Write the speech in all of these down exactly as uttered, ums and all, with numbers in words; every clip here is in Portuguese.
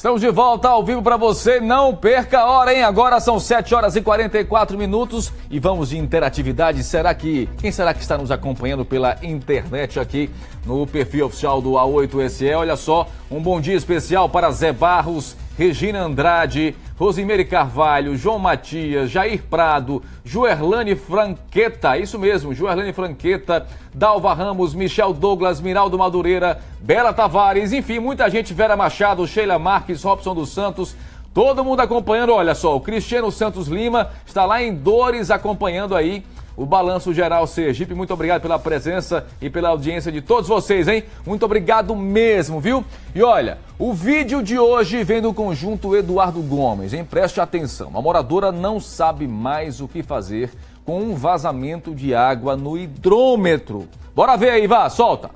Estamos de volta ao vivo para você, não perca a hora, hein? Agora são sete horas e quarenta e quatro minutos e vamos de interatividade. Será que, quem será que está nos acompanhando pela internet aqui no perfil oficial do A oito S E? Olha só, um bom dia especial para Zé Barros, Regina Andrade, Rosemary Carvalho, João Matias, Jair Prado, Joerlane Franqueta, isso mesmo, Joerlane Franqueta, Dalva Ramos, Michel Douglas, Miraldo Madureira, Bela Tavares, enfim, muita gente, Vera Machado, Sheila Marques, Robson dos Santos, todo mundo acompanhando. Olha só, o Cristiano Santos Lima está lá em Dores acompanhando aí o Balanço Geral Sergipe. Muito obrigado pela presença e pela audiência de todos vocês, hein? Muito obrigado mesmo, viu? E olha, o vídeo de hoje vem do conjunto Eduardo Gomes, hein? Preste atenção. A moradora não sabe mais o que fazer com um vazamento de água no hidrômetro. Bora ver aí, vá, solta.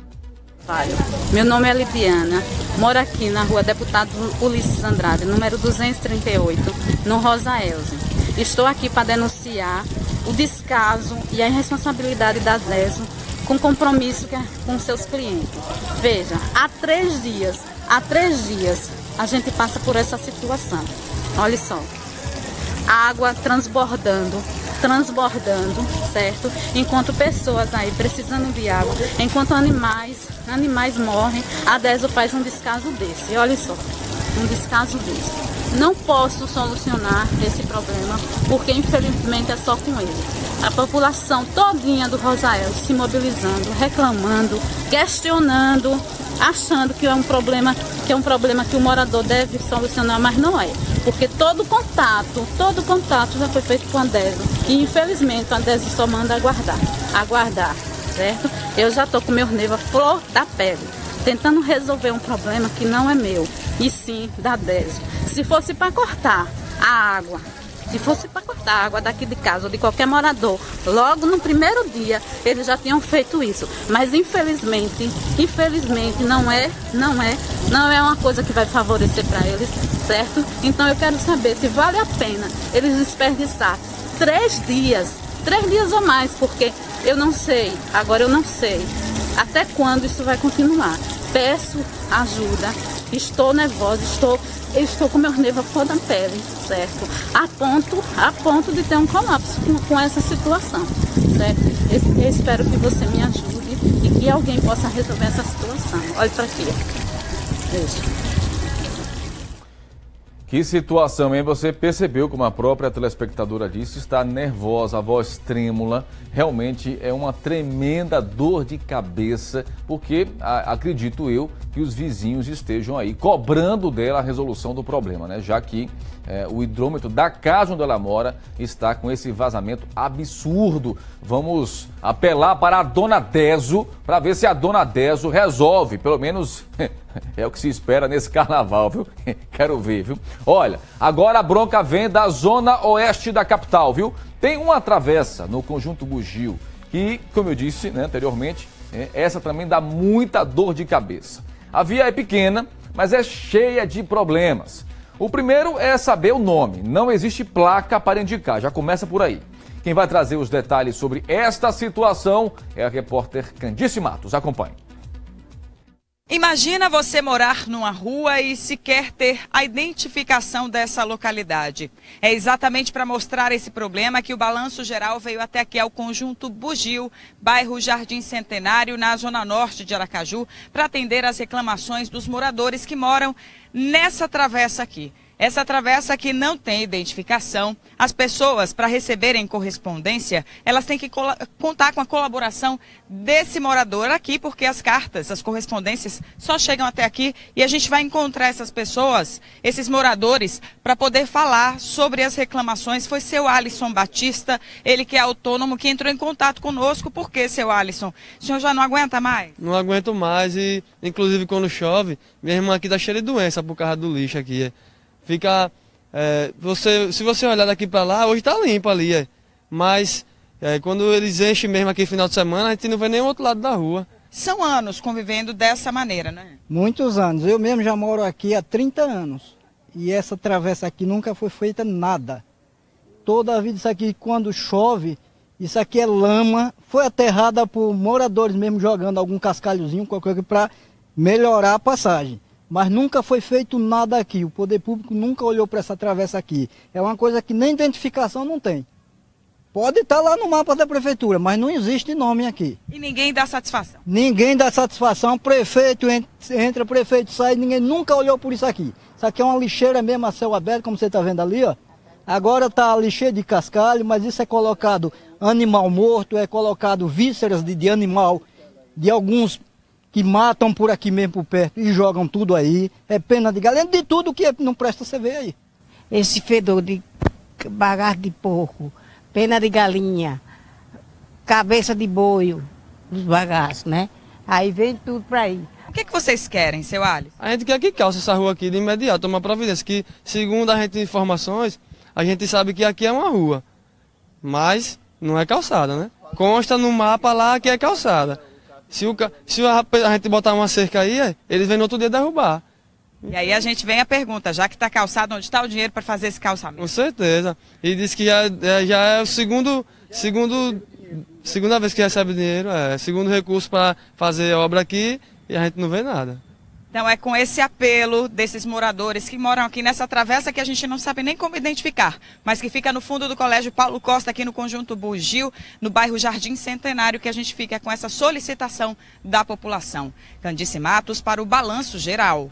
Meu nome é Lidiana, moro aqui na rua Deputado Ulisses Andrade, número duzentos e trinta e oito, no Rosa Elze. Estou aqui para denunciar o descaso e a irresponsabilidade da DESO com compromisso com seus clientes. Veja, há três dias, há três dias a gente passa por essa situação. Olha só, água transbordando, transbordando, certo? Enquanto pessoas aí precisando de água, enquanto animais, animais morrem, a DESO faz um descaso desse. Olha só, um descaso desse. Não posso solucionar esse problema, porque infelizmente é só com ele. A população todinha do Rosa Elze se mobilizando, reclamando, questionando, achando que é um problema, que é um problema que o morador deve solucionar, mas não é. Porque todo contato, todo contato já foi feito com a DESO. E infelizmente a DESO só manda aguardar, aguardar, certo? Eu já estou com meu nervo à flor da pele, tentando resolver um problema que não é meu, e sim da DESO. Se fosse para cortar a água, se fosse para cortar a água daqui de casa ou de qualquer morador, logo no primeiro dia eles já tinham feito isso. Mas infelizmente, infelizmente não é, não é, não é uma coisa que vai favorecer para eles, certo? Então eu quero saber se vale a pena eles desperdiçar três dias, três dias ou mais, porque eu não sei, agora eu não sei até quando isso vai continuar. Peço ajuda, estou nervosa, estou, estou com meus nervos à flor da pele, certo? A ponto, a ponto de ter um colapso com, com essa situação, certo? Eu, eu espero que você me ajude e que alguém possa resolver essa situação. Olha para aqui. Veja. Que situação, hein? Você percebeu, como a própria telespectadora disse, está nervosa, a voz trêmula. Realmente é uma tremenda dor de cabeça, porque a, acredito eu que os vizinhos estejam aí cobrando dela a resolução do problema, né? Já que é, o hidrômetro da casa onde ela mora está com esse vazamento absurdo. Vamos apelar para a dona DESO para ver se a dona DESO resolve, pelo menos é o que se espera nesse carnaval, viu? Quero ver, viu? Olha, agora a bronca vem da zona oeste da capital, viu? Tem uma travessa no conjunto Bugio que, como eu disse, né, anteriormente, é, essa também dá muita dor de cabeça. A via é pequena, mas é cheia de problemas. O primeiro é saber o nome. Não existe placa para indicar, já começa por aí. Quem vai trazer os detalhes sobre esta situação é a repórter Candice Matos. Acompanhe. Imagina você morar numa rua e sequer ter a identificação dessa localidade. É exatamente para mostrar esse problema que o Balanço Geral veio até aqui ao conjunto Bugio, bairro Jardim Centenário, na zona norte de Aracaju, para atender as reclamações dos moradores que moram nessa travessa aqui. Essa travessa aqui não tem identificação. As pessoas, para receberem correspondência, elas têm que contar com a colaboração desse morador aqui, porque as cartas, as correspondências só chegam até aqui e a gente vai encontrar essas pessoas, esses moradores, para poder falar sobre as reclamações. Foi seu Alisson Batista, ele que é autônomo, que entrou em contato conosco. Por que, seu Alisson? O senhor já não aguenta mais? Não aguento mais e, inclusive, quando chove, minha irmã aqui tá cheia de doença por causa do lixo aqui. Fica, é, você, se você olhar daqui para lá, hoje está limpo ali, é. Mas é, quando eles enchem mesmo aqui no final de semana, a gente não vê nem o outro lado da rua. São anos convivendo dessa maneira, né? Muitos anos. Eu mesmo já moro aqui há trinta anos. E essa travessa aqui nunca foi feita nada. Toda a vida isso aqui, quando chove, isso aqui é lama. Foi aterrada por moradores mesmo jogando algum cascalhozinho, qualquer coisa para melhorar a passagem. mas nunca foi feito nada aqui. O poder público nunca olhou para essa travessa aqui. É uma coisa que nem identificação não tem. Pode estar lá no mapa da prefeitura, mas não existe nome aqui. E ninguém dá satisfação? Ninguém dá satisfação. Prefeito entra, prefeito sai, ninguém nunca olhou por isso aqui. Isso aqui é uma lixeira mesmo a céu aberto, como você está vendo ali, ó. Agora está a lixeira de cascalho, mas isso é colocado animal morto, é colocado vísceras de, de animal, de alguns que matam por aqui mesmo por perto e jogam tudo aí. É pena de galinha, de tudo que não presta você vê aí. Esse fedor de bagaço de porco, pena de galinha, cabeça de boi, dos bagaços, né? Aí vem tudo para aí. O que, que vocês querem, seu Alisson? A gente quer que calce essa rua aqui de imediato, tomar providência, que segundo a gente informações, a gente sabe que aqui é uma rua, mas não é calçada, né? Consta no mapa lá que é calçada. Se, o, se a gente botar uma cerca aí, eles vêm no outro dia derrubar. E aí a gente vem a pergunta, já que está calçado, onde está o dinheiro para fazer esse calçamento? Com certeza. E diz que já, já é o segundo, segundo, segunda vez que recebe dinheiro, é segundo recurso para fazer obra aqui e a gente não vê nada. Então é com esse apelo desses moradores que moram aqui nessa travessa que a gente não sabe nem como identificar, mas que fica no fundo do Colégio Paulo Costa, aqui no Conjunto Bugio, no bairro Jardim Centenário, que a gente fica com essa solicitação da população. Candice Matos para o Balanço Geral.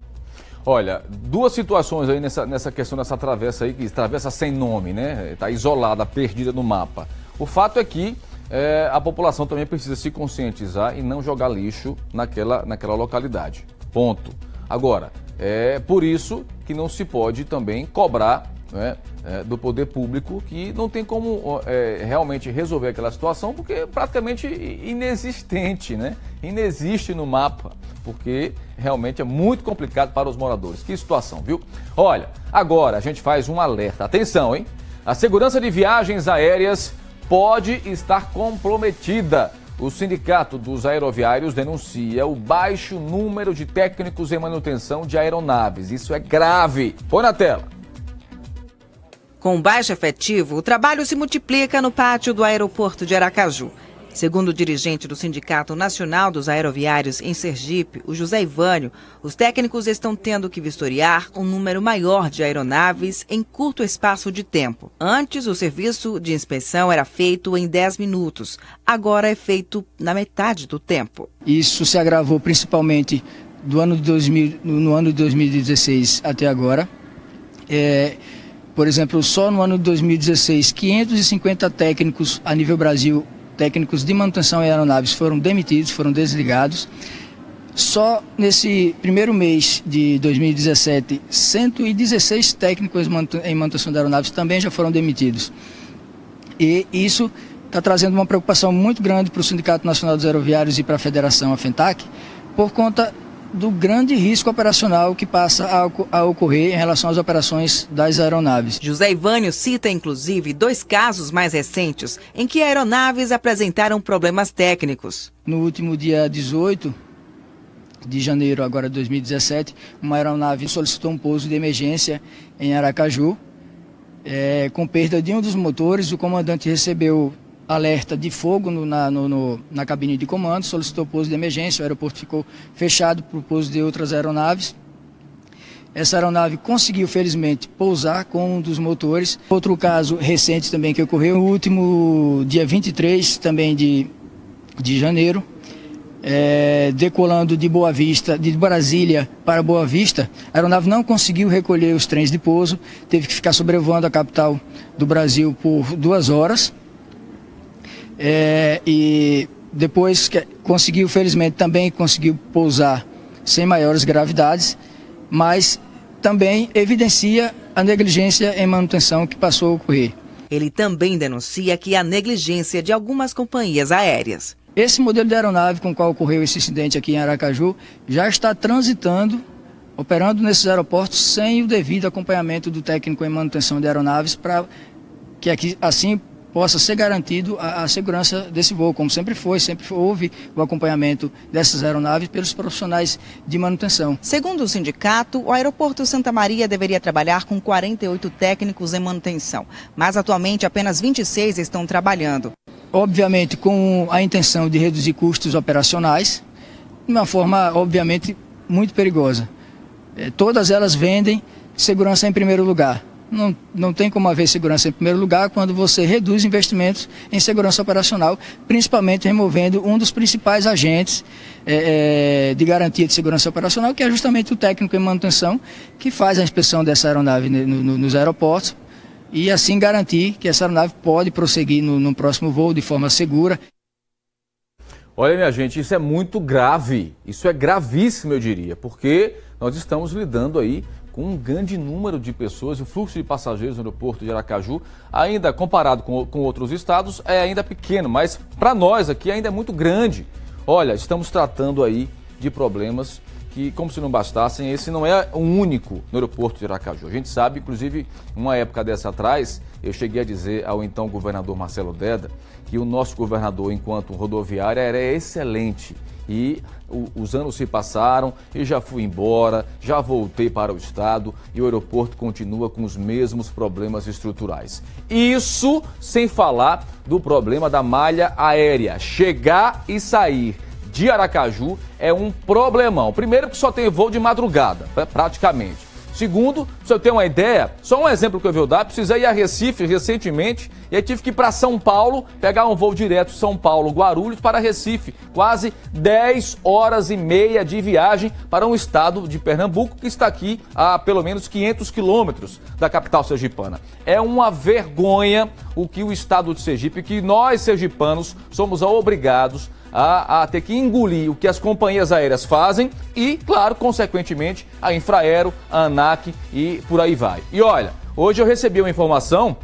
Olha, duas situações aí nessa, nessa questão dessa travessa aí, que travessa sem nome, né? Está isolada, perdida no mapa. O fato é que é, a população também precisa se conscientizar e não jogar lixo naquela, naquela localidade. Ponto. Agora, é por isso que não se pode também cobrar, né, é, do poder público, que não tem como é, realmente resolver aquela situação, porque é praticamente inexistente, né? Inexiste no mapa, porque realmente é muito complicado para os moradores. Que situação, viu? Olha, agora a gente faz um alerta. Atenção, hein? A segurança de viagens aéreas pode estar comprometida. O Sindicato dos Aeroviários denuncia o baixo número de técnicos em manutenção de aeronaves. Isso é grave. Põe na tela. Com baixo efetivo, o trabalho se multiplica no pátio do aeroporto de Aracaju. Segundo o dirigente do Sindicato Nacional dos Aeroviários em Sergipe, o José Ivânio, os técnicos estão tendo que vistoriar um número maior de aeronaves em curto espaço de tempo. Antes, o serviço de inspeção era feito em dez minutos. Agora é feito na metade do tempo. Isso se agravou principalmente do ano de dois mil, no ano de dois mil e dezesseis até agora. É, por exemplo, só no ano de dois mil e dezesseis, quinhentos e cinquenta técnicos a nível Brasil, técnicos de manutenção em aeronaves foram demitidos, foram desligados. Só nesse primeiro mês de dois mil e dezessete, cento e dezesseis técnicos em manutenção de aeronaves também já foram demitidos. E isso está trazendo uma preocupação muito grande para o Sindicato Nacional dos Aeroviários e para a Federação, a FENTAC, por conta do grande risco operacional que passa a, a ocorrer em relação às operações das aeronaves. José Ivânio cita, inclusive, dois casos mais recentes em que aeronaves apresentaram problemas técnicos. No último dia dezoito de janeiro agora de dois mil e dezessete, uma aeronave solicitou um pouso de emergência em Aracaju, é, com perda de um dos motores. O comandante recebeu alerta de fogo no, na, no, no, na cabine de comando, solicitou pouso de emergência, o aeroporto ficou fechado para o pouso de outras aeronaves. Essa aeronave conseguiu, felizmente, pousar com um dos motores. Outro caso recente também que ocorreu, no último dia vinte e três também de, de janeiro, é, decolando de Boa Vista, de Brasília para Boa Vista, a aeronave não conseguiu recolher os trens de pouso, teve que ficar sobrevoando a capital do Brasil por duas horas. É, e depois que conseguiu, felizmente, também conseguiu pousar sem maiores gravidades, mas também evidencia a negligência em manutenção que passou a ocorrer. Ele também denuncia que há negligência de algumas companhias aéreas. Esse modelo de aeronave com o qual ocorreu esse incidente aqui em Aracaju já está transitando, operando nesses aeroportos sem o devido acompanhamento do técnico em manutenção de aeronaves, para que aqui, assim possa ser garantido a, a segurança desse voo, como sempre foi, sempre houve o acompanhamento dessas aeronaves pelos profissionais de manutenção. Segundo o sindicato, o aeroporto Santa Maria deveria trabalhar com quarenta e oito técnicos em manutenção, mas atualmente apenas vinte e seis estão trabalhando. Obviamente com a intenção de reduzir custos operacionais, de uma forma obviamente muito perigosa, é, todas elas vendem segurança em primeiro lugar. Não, não tem como haver segurança em primeiro lugar quando você reduz investimentos em segurança operacional, principalmente removendo um dos principais agentes é, é, de garantia de segurança operacional, que é justamente o técnico em manutenção, que faz a inspeção dessa aeronave no, no, nos aeroportos e assim garantir que essa aeronave pode prosseguir no, no próximo voo de forma segura. Olha, minha gente, isso é muito grave, isso é gravíssimo, eu diria, porque nós estamos lidando aí com um grande número de pessoas, o fluxo de passageiros no aeroporto de Aracaju, ainda comparado com, com outros estados, é ainda pequeno, mas para nós aqui ainda é muito grande. Olha, estamos tratando aí de problemas que, como se não bastassem, esse não é o único no aeroporto de Aracaju. A gente sabe, inclusive, uma época dessa atrás, eu cheguei a dizer ao então governador Marcelo Deda que o nosso governador, enquanto rodoviária, era excelente. E o, os anos se passaram e já fui embora, já voltei para o estado e o aeroporto continua com os mesmos problemas estruturais. Isso sem falar do problema da malha aérea. Chegar e sair de Aracaju é um problemão. Primeiro que só tem voo de madrugada, praticamente. Segundo, se eu tenho uma ideia, só um exemplo que eu vou dar, precisei ir a Recife recentemente e aí tive que ir para São Paulo, pegar um voo direto São Paulo-Guarulhos para Recife. Quase dez horas e meia de viagem para um estado de Pernambuco que está aqui a pelo menos quinhentos quilômetros da capital sergipana. É uma vergonha o que o estado de Sergipe, que nós sergipanos somos obrigados A, a ter que engolir o que as companhias aéreas fazem e, claro, consequentemente, a Infraero, a ANAC e por aí vai. E olha, hoje eu recebi uma informação,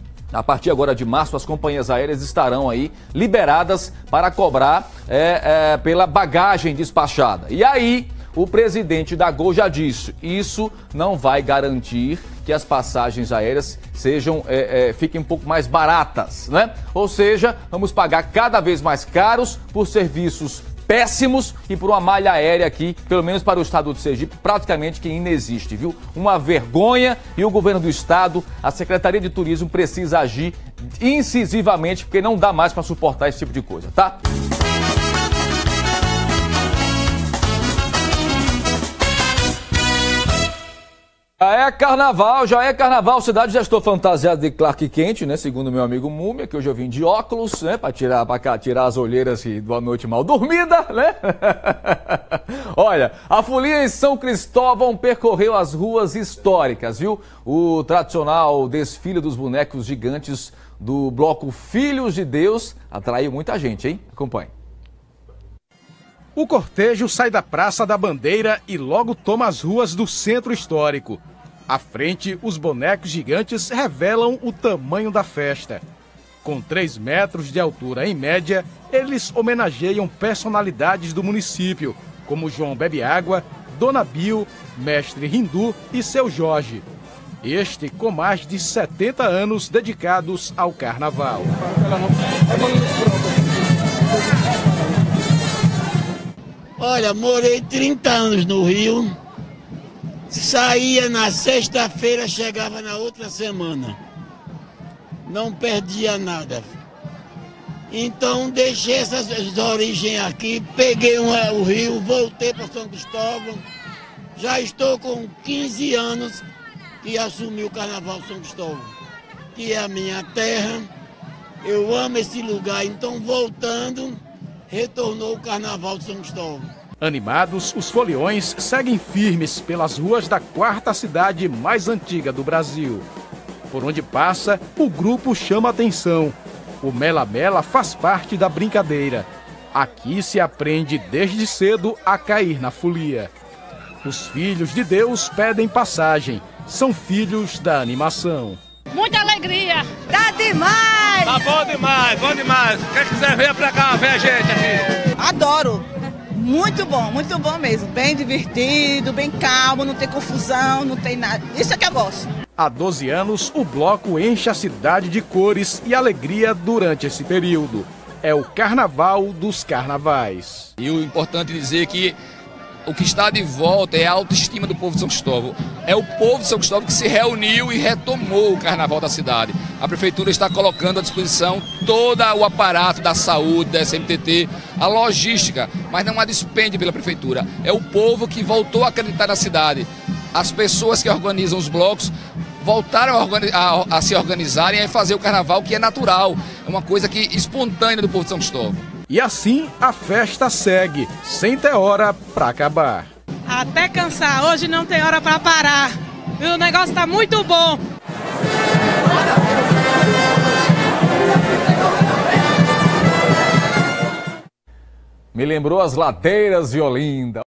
a partir agora de março, as companhias aéreas estarão aí liberadas para cobrar é, é, pela bagagem despachada. E aí, o presidente da Gol já disse, isso não vai garantir que as passagens aéreas sejam, é, é, fiquem um pouco mais baratas, né? Ou seja, vamos pagar cada vez mais caros por serviços péssimos e por uma malha aérea aqui, pelo menos para o estado de Sergipe, praticamente que inexiste, viu? Uma vergonha e o governo do estado, a Secretaria de Turismo precisa agir incisivamente, porque não dá mais para suportar esse tipo de coisa, tá? Já é carnaval, já é carnaval, cidade, já estou fantasiado de Clark Kent, né, segundo meu amigo Múmia, que hoje eu vim de óculos, né, para tirar, pra cá, tirar as olheiras e boa noite mal dormida, né? Olha, a folia em São Cristóvão percorreu as ruas históricas, viu? O tradicional desfile dos bonecos gigantes do bloco Filhos de Deus atraiu muita gente, hein? Acompanhe. O cortejo sai da Praça da Bandeira e logo toma as ruas do centro histórico. À frente, os bonecos gigantes revelam o tamanho da festa. Com três metros de altura em média, eles homenageiam personalidades do município, como João Bebe Água, Dona Bio, Mestre Rindu e Seu Jorge. Este com mais de setenta anos dedicados ao carnaval. Olha, morei trinta anos no Rio, saía na sexta-feira, chegava na outra semana. Não perdia nada. Então deixei essas origens aqui, peguei um, o Rio, voltei para São Cristóvão. Já estou com quinze anos que assumi o Carnaval São Cristóvão, que é a minha terra. Eu amo esse lugar, então voltando, retornou o Carnaval de São Cristóvão. Animados, os foliões seguem firmes pelas ruas da quarta cidade mais antiga do Brasil. Por onde passa, o grupo chama atenção. O Mela Mela faz parte da brincadeira. Aqui se aprende desde cedo a cair na folia. Os filhos de Deus pedem passagem. São filhos da animação. Muita alegria! Tá demais! Tá bom demais, bom demais. Quem quiser vir pra cá, ver a gente aqui. Adoro! Muito bom, muito bom mesmo. Bem divertido, bem calmo, não tem confusão, não tem nada. Isso é que eu gosto. Há doze anos, o bloco enche a cidade de cores e alegria durante esse período. É o Carnaval dos Carnavais. E o importante é dizer que o que está de volta é a autoestima do povo de São Cristóvão. É o povo de São Cristóvão que se reuniu e retomou o Carnaval da cidade. a Prefeitura está colocando à disposição todo o aparato da saúde, da S M T T, a logística, mas não há dispêndio pela Prefeitura. É o povo que voltou a acreditar na cidade. As pessoas que organizam os blocos voltaram a, organi a, a se organizarem e a fazer o carnaval, que é natural, é uma coisa que espontânea do povo de São Cristóvão. E assim a festa segue, sem ter hora para acabar. Até cansar, hoje não tem hora para parar. O negócio está muito bom. Me lembrou as ladeiras de Olinda.